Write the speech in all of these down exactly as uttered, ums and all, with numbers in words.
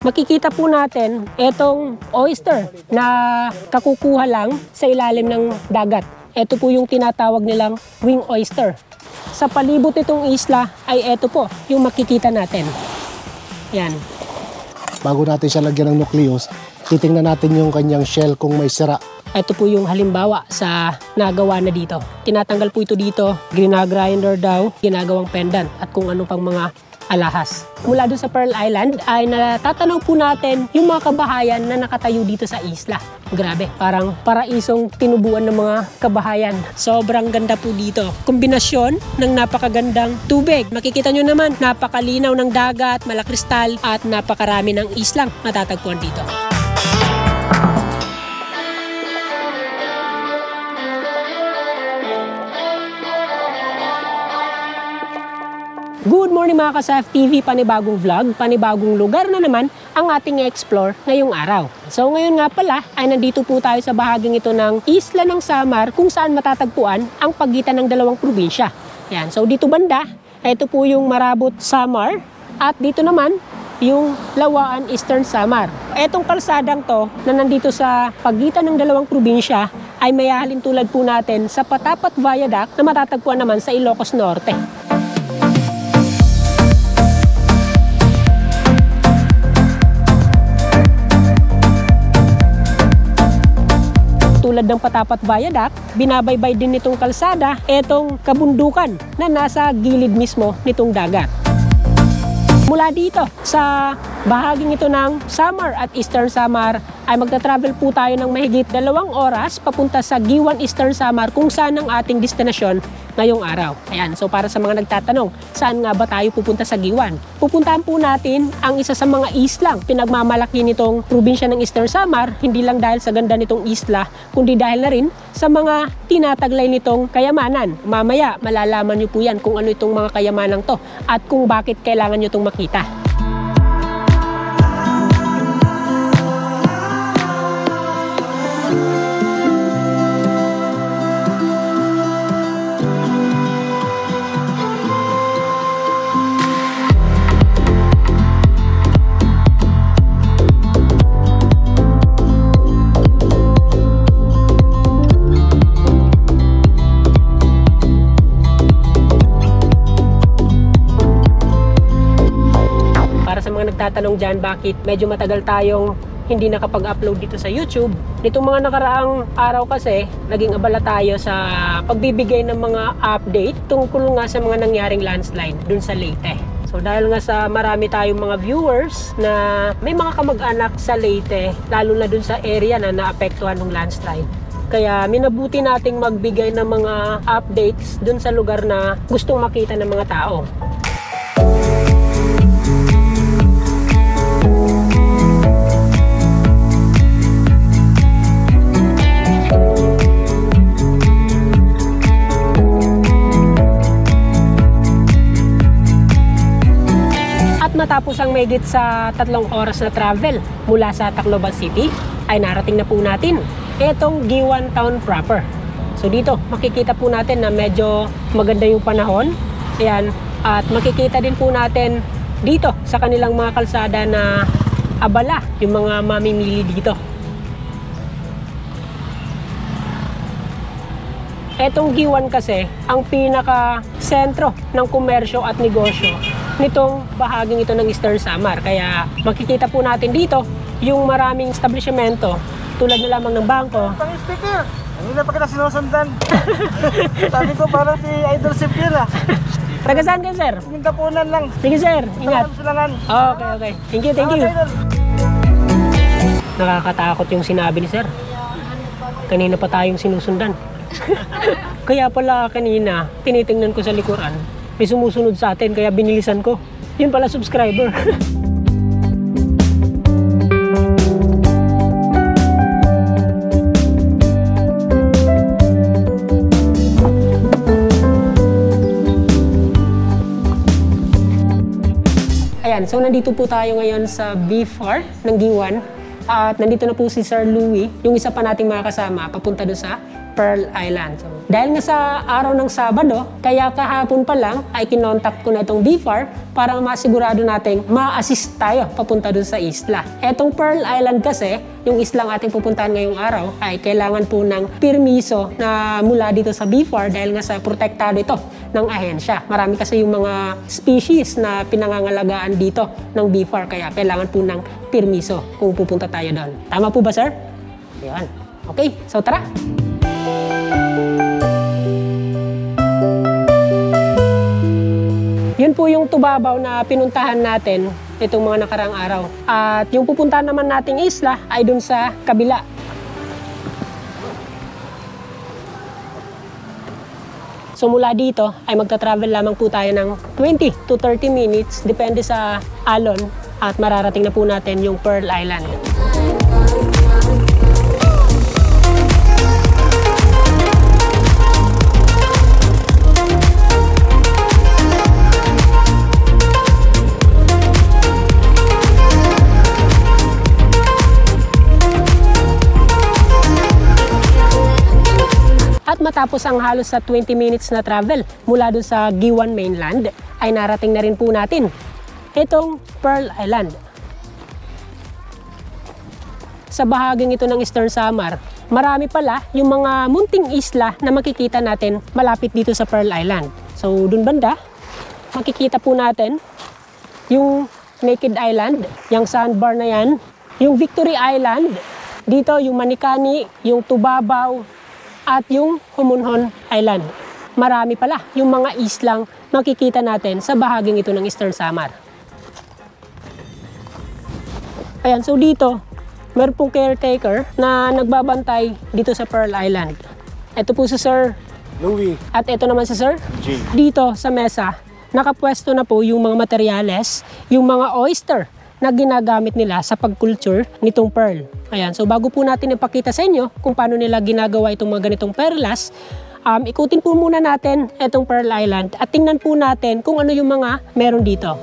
makikita po natin itong oyster na kakukuha lang sa ilalim ng dagat. Ito po yung tinatawag nilang wing oyster. Sa palibot nitong isla ay ito po yung makikita natin. Yan. Bago natin siya lagyan ng nucleus, titingnan natin yung kanyang shell kung may sira. Ito po yung halimbawa sa nagawa na dito. Tinatanggal po ito dito, ginagrinder daw, ginagawang pendant at kung ano pang mga alahas. Mula doon sa Pearl Island ay natatanaw po natin yung mga kabahayan na nakatayo dito sa isla. Grabe, parang paraisong tinubuan ng mga kabahayan. Sobrang ganda po dito. Kombinasyon ng napakagandang tubig. Makikita nyo naman, napakalinaw ng dagat, malakristal at napakarami ng islang matatagpuan dito. Good morning mga ka-S F T V, panibagong vlog, panibagong lugar na naman ang ating i-explore ngayong araw. So ngayon nga pala ay nandito po tayo sa bahaging ito ng Isla ng Samar kung saan matatagpuan ang pagitan ng dalawang probinsya. Yan. So dito banda, ito po yung Marabot Samar at dito naman yung Lawaan Eastern Samar. Etong kalsadang to na nandito sa pagitan ng dalawang probinsya ay may hahalin tulad po natin sa Patapat Viaduct na matatagpuan naman sa Ilocos Norte. Tulad ng Patapat Viaduct, binabaybay din nitong kalsada etong kabundukan na nasa gilid mismo nitong dagat. Mula dito sa bahaging ito ng Samar at Eastern Samar ay magta-travel po tayo ng mahigit dalawang oras papunta sa Guiuan, Eastern Samar kung saan ang ating destinasyon ngayong araw. Ayan, so para sa mga nagtatanong, saan nga ba tayo pupunta sa Guiuan? Pupuntahan po natin ang isa sa mga islang pinagmamalaki nitong probinsya ng Eastern Samar, hindi lang dahil sa ganda nitong isla, kundi dahil na rin sa mga tinataglay nitong kayamanan. Mamaya, malalaman nyo po yan kung ano itong mga kayamanang to at kung bakit kailangan nyo itong makita. Nagtatanong dyan bakit medyo matagal tayong hindi nakapag-upload dito sa YouTube. Nitong mga nakaraang araw kasi, naging abala tayo sa pagbibigay ng mga update tungkol nga sa mga nangyaring landslide dun sa Leyte. So dahil nga sa marami tayong mga viewers na may mga kamag-anak sa Leyte, lalo na dun sa area na naapektuhan ng landslide. Kaya minabuti nating magbigay ng mga updates dun sa lugar na gustong makita ng mga tao. Matapos ang mahigit sa tatlong oras na travel mula sa Tacloban City, ay narating na po natin itong Guiuan Town proper. So dito, makikita po natin na medyo maganda yung panahon. Ayan, at makikita din po natin dito sa kanilang mga kalsada na abala yung mga mamimili dito. Etong Guiuan kasi, ang pinaka-sentro ng komersyo at negosyo nitong bahaging ito ng Eastern Samar. Kaya makikita po natin dito yung maraming establishmento tulad na lamang ng bangko. Pang sticker! Hindi na pa kita sinusundan. Sabi ko parang si Idol Sip yun ah. Taga saan kayo, sir? Yung tapunan lang. Sige, sir. Ingat. Okay, okay. Thank you, thank you. Nakakatakot yung sinabi ni sir. Kanina pa tayong sinusundan. Kaya pala kanina, tinitingnan ko sa likuran. May sumusunod sa atin, kaya binilisan ko. Yun pala, subscriber. Ayan, so nandito po tayo ngayon sa B F A R ng Guiuan. At nandito na po si Sir Louie, yung isa pa nating mga kasama, papunta doon sa Pearl Island. So, dahil nga sa araw ng Sabado, kaya kahapon pa lang ay kinontak ko na itong B F A R para masigurado nating ma-assist tayo papunta dun sa isla. Etong Pearl Island kasi, yung islang ating pupuntahan ngayong araw, ay kailangan po ng permiso na mula dito sa B F A R dahil nga sa protektado ito ng ahensya. Marami kasi yung mga species na pinangangalagaan dito ng B F A R, kaya kailangan po ng permiso kung pupunta tayo doon. Tama po ba, sir? Yan. Okay, so tara! Yun po yung tubabaw na pinuntahan natin itong mga nakarang araw. At yung pupuntahan naman nating isla ay dun sa kabila. So mula dito ay magta-travel lamang po tayo ng twenty to thirty minutes depende sa alon at mararating na po natin yung Pearl Island. At matapos ang halos sa twenty minutes na travel mula dun sa Guiuan mainland, ay narating na rin po natin itong Pearl Island. Sa bahaging ito ng Eastern Samar, marami pala yung mga munting isla na makikita natin malapit dito sa Pearl Island. So dun banda, makikita po natin yung Naked Island, yung sandbar na yan, yung Victory Island, dito yung Manikani, yung Tubabaw, at yung Humunhon Island. Marami pala yung mga islang makikita natin sa bahaging ito ng Eastern Samar. Ayan, so dito, meron pong caretaker na nagbabantay dito sa Pearl Island. Ito po si Sir Louie. At ito naman si Sir G. Dito sa mesa, nakapwesto na po yung mga materyales, yung mga oyster na ginagamit nila sa pagculture nitong pearl. Ayan, so bago po natin ipakita sa inyo kung paano nila ginagawa itong mga ganitong perlas, um, ikutin po muna natin itong Pearl Island at tingnan po natin kung ano yung mga meron dito.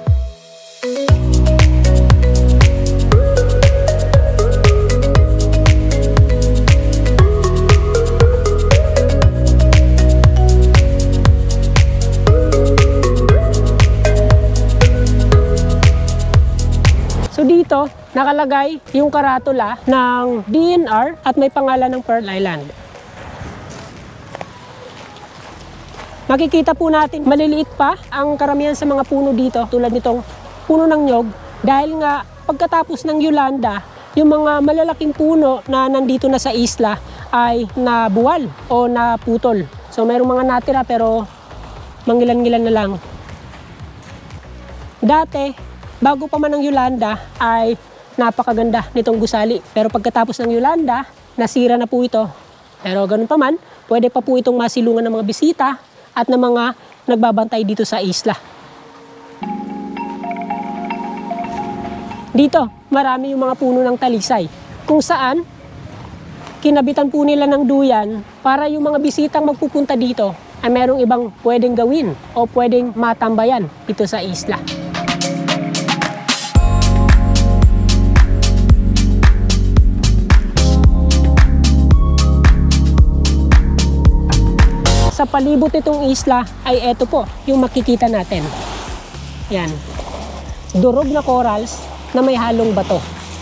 So dito, nakalagay yung karatula ng D N R at may pangalan ng Pearl Island. Makikita po natin, maliliit pa ang karamihan sa mga puno dito, tulad nitong puno ng nyog, dahil nga pagkatapos ng Yolanda, yung mga malalaking puno na nandito na sa isla ay nabuwal o naputol. So mayroong mga natira pero mangilan-ngilan na lang. Dati, bago pa man ang Yolanda ay napakaganda nitong gusali. Pero pagkatapos ng Yolanda, nasira na po ito. Pero ganun pa man, pwede pa po itong masilungan ng mga bisita at ng mga nagbabantay dito sa isla. Dito, marami yung mga puno ng talisay. Kung saan, kinabitan po nila ng duyan para yung mga bisitang magpupunta dito ay merong ibang pwedeng gawin o pwedeng matambayan dito sa isla. Sa palibot itong isla ay eto po yung makikita natin. Yan. Durog na corals na may halong bato.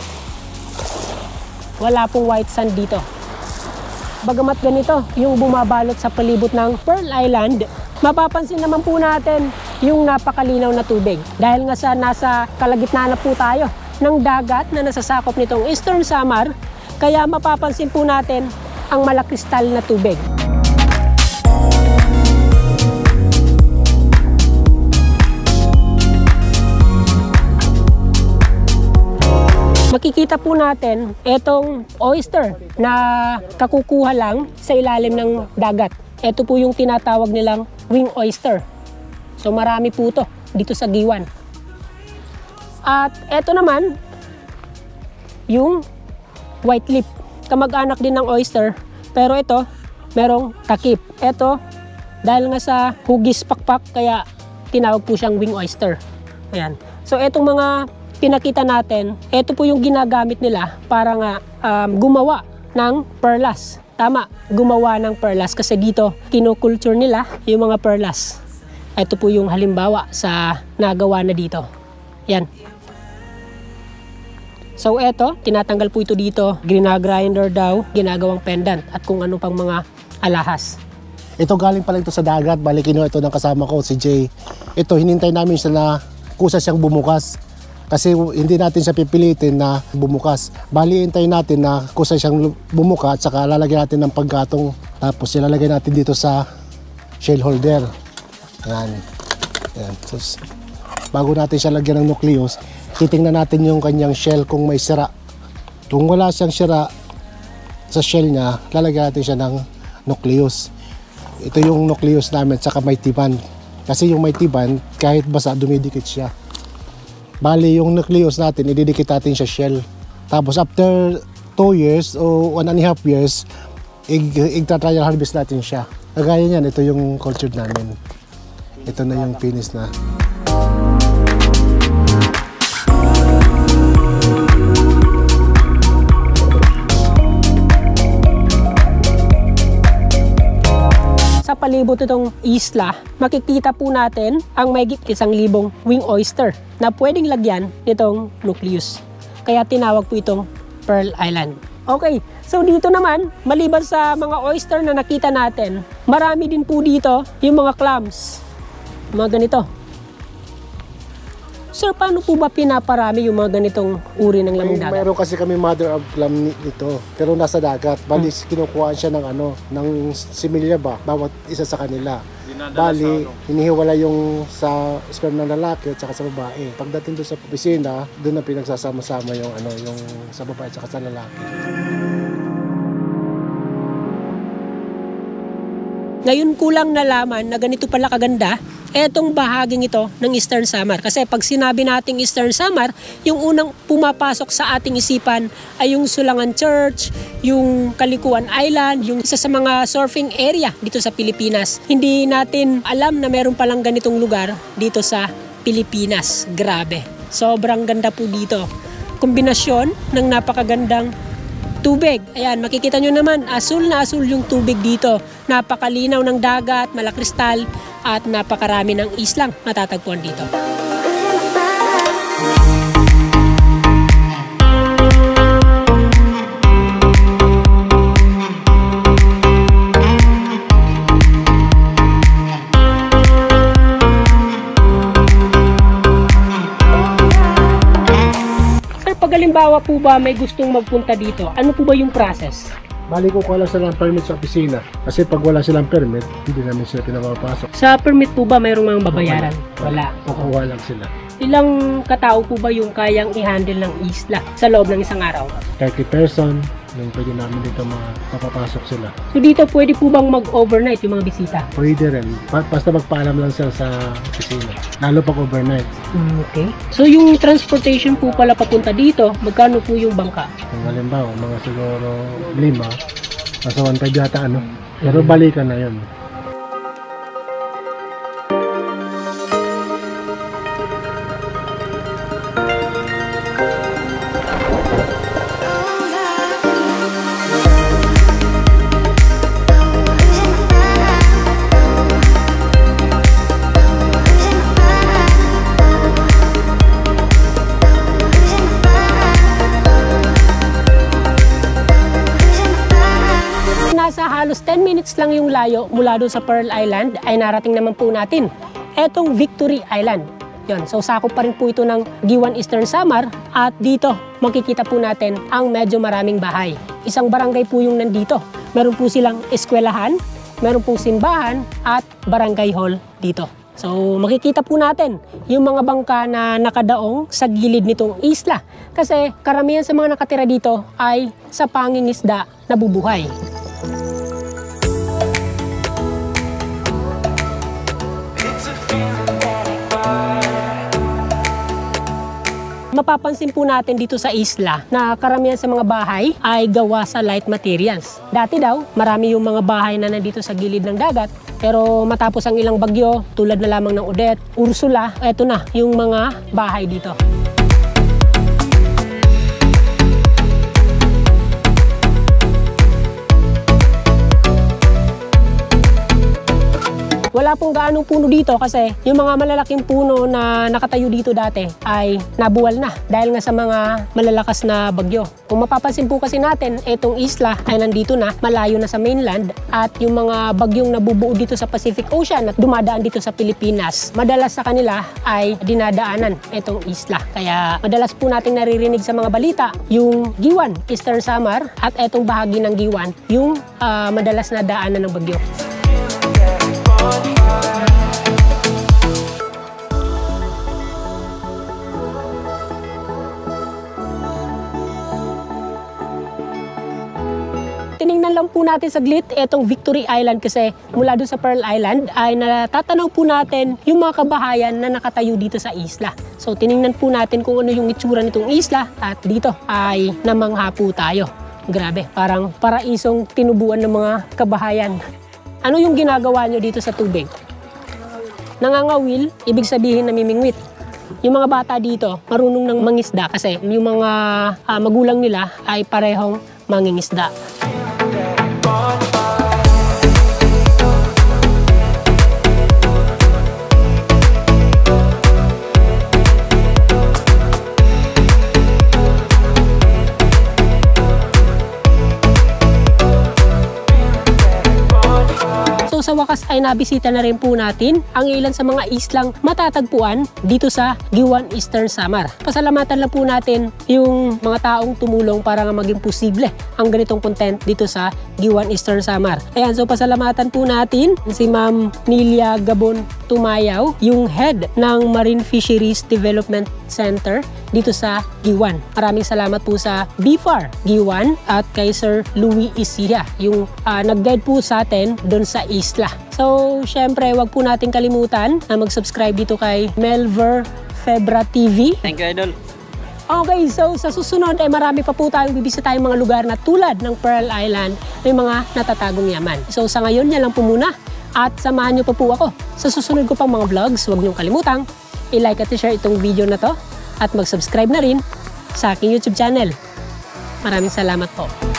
Wala pong white sand dito. Bagamat ganito yung bumabalot sa palibot ng Pearl Island, mapapansin naman po natin yung napakalinaw na tubig. Dahil nga sa nasa kalagitnaan na po tayo ng dagat na nasasakop nitong Eastern Samar, kaya mapapansin po natin ang malakristal na tubig. Makikita po natin itong oyster na kakukuha lang sa ilalim ng dagat. Ito po yung tinatawag nilang wing oyster. So marami po ito dito sa Guiuan. At ito naman yung white lip. Kamag-anak din ng oyster, pero ito merong takip. Ito dahil nga sa hugis pakpak kaya tinawag po siyang wing oyster. Ayan. So itong mga pinakita natin, ito po yung ginagamit nila para nga um, gumawa ng perlas. tama, gumawa ng perlas kasi dito kinoculture nila yung mga perlas. Ito po yung halimbawa sa nagawa na dito. Yan. So eto, tinatanggal po ito dito, ginagrinder daw, ginagawang pendant at kung ano pang mga alahas. Ito galing pala ito sa dagat, bali kinuha ito ng kasama ko, si Jay. Ito, hinintay namin siya na kusa siyang bumukas. Kasi hindi natin siya pipilitin na bumukas. Bali, hintayin natin na kusa siyang bumuka at saka lalagyan natin ng paggatong. Tapos ilalagay natin dito sa shell holder. Ayan. Ayan. So, bago natin siya lagyan ng nucleus, titingnan natin yung kanyang shell kung may sira. Kung wala siyang sira sa shell niya, lalagyan natin siya ng nucleus. Ito yung nucleus namin, saka may tiban. Kasi yung may tiban, kahit basa, dumidikit siya. Bali, yung nucleus natin, ididikit natin siya shell. Tapos after two years o one and a half years, ig-trial harvest natin siya. Kagaya niyan, ito yung cultured namin. Ito na yung finish na. Sa palibot itong isla, makikita po natin ang mahigit isang libong wing oyster na pwedeng lagyan nitong nucleus. Kaya tinawag po itong Pearl Island. Okay, so dito naman, maliban sa mga oyster na nakita natin, marami din po dito yung mga clams. Mga ganito. Sir, paano po ba pinaparami yung mga ganitong uri ng lamang dagat? Mayroon kasi kami mother of clam nito, pero nasa dagat. Bali, hmm. kinukuhaan siya ng ano, ng similya ba, bawat isa sa kanila. Bali, hinihiwala yung sa sperm ng lalaki at saka sa babae. Pagdating doon sa opisina, doon na pinagsasama-sama yung ano, yung sa babae at saka sa lalaki. Ngayon ko lang nalaman na ganito pala kaganda etong bahaging ito ng Eastern Samar. Kasi pag sinabi nating Eastern Samar, yung unang pumapasok sa ating isipan ay yung Sulangan Church, yung Kalikuan Island, yung isa sa mga surfing area dito sa Pilipinas. Hindi natin alam na meron palang ganitong lugar dito sa Pilipinas. Grabe. Sobrang ganda po dito. Kombinasyon ng napakagandang tubig. Ayan, makikita nyo naman, asul na asul yung tubig dito. Napakalinaw ng dagat, malakristal, at napakarami ng islang matatagpuan dito. Sir, pag halimbawa po ba may gustong magpunta dito, ano po ba yung process? Bali ko kuha lang sila ng permit sa opisina. Kasi pag wala silang permit, hindi namin sila pinapapasok. Sa permit po ba mayroong mga babayaran? Wala. Kukuha lang sila. Ilang katao po ba yung kayang i-handle ng isla sa loob ng isang araw? thirty person, yung pwede namin dito mapapasok sila. So dito pwede po bang mag-overnight yung mga bisita? Pwede rin. Basta magpaalam lang sila sa opisina. Lalo pag overnight. Okay. So yung transportation po pala papunta dito, magkano po yung bangka? Kung halimbawa, mga siguro lima, nasa one five yata ano. Pero balikan na yun. Nasa halos ten minutes lang yung layo mula doon sa Pearl Island ay narating naman po natin etong Victory Island. Yun, so sakop pa rin po ito ng Guiuan Eastern Samar at dito makikita po natin ang medyo maraming bahay. Isang barangay po yung nandito. Meron po silang eskwelahan, meron pong simbahan at barangay hall dito. So makikita po natin yung mga bangka na nakadaong sa gilid nitong isla kasi karamihan sa mga nakatira dito ay sa pangingisda nabubuhay. Mapapansin po natin dito sa isla na karamihan sa mga bahay ay gawa sa light materials. Dati daw, marami yung mga bahay na nandito sa gilid ng dagat. Pero matapos ang ilang bagyo, tulad na lamang ng Odette, Ursula, eto na yung mga bahay dito. Wala pong gaanong puno dito kasi yung mga malalaking puno na nakatayo dito dati ay nabuwal na dahil nga sa mga malalakas na bagyo. Kung mapapansin po kasi natin, itong isla ay nandito na, malayo na sa mainland, at yung mga bagyong nabubuo dito sa Pacific Ocean at dumadaan dito sa Pilipinas, madalas sa kanila ay dinadaanan itong isla. Kaya madalas po nating naririnig sa mga balita yung Guiuan, Eastern Samar, at itong bahagi ng Guiuan, yung uh, madalas na daanan ng bagyo. Tiningnan lang po natin saglit itong Victory Island kasi mula doon sa Pearl Island ay natatanaw po natin yung mga kabahayan na nakatayo dito sa isla. So tiningnan po natin kung ano yung itsura nitong isla at dito ay namangha po tayo. Grabe, parang paraisong tinubuan ng mga kabahayan. Ano yung ginagawa nyo dito sa tubig? Nangangawil, ibig sabihin namimingwit. Yung mga bata dito marunong ng mangisda kasi yung mga uh, magulang nila ay parehong mangingisda. Sa wakas ay nabisita na rin po natin ang ilan sa mga islang matatagpuan dito sa Guiuan, Eastern Samar. Pasalamatan lang po natin yung mga taong tumulong para nga maging posible ang ganitong content dito sa Guiuan, Eastern Samar. Ayan, so pasalamatan po natin si Ma'am Nilia Gabon Tumayaw, yung head ng Marine Fisheries Development Center dito sa Guiuan. Maraming salamat po sa B F A R Guiuan at kay Sir Louis Isiha, yung uh, nag-guide po sa atin doon sa isla. So, syempre, wag po natin kalimutan na mag-subscribe dito kay Melver Febra T V. Thank you, Idol. Okay, so sa susunod ay marami pa po tayong bibisitayong mga lugar na tulad ng Pearl Island, may mga natatagong yaman. So sa ngayon, yan lang po muna. At samahan nyo pa po ako sa susunod ko pang mga vlogs. Huwag niyong kalimutang i-like at i-share itong video na to at mag-subscribe na rin sa aking YouTube channel. Maraming salamat po.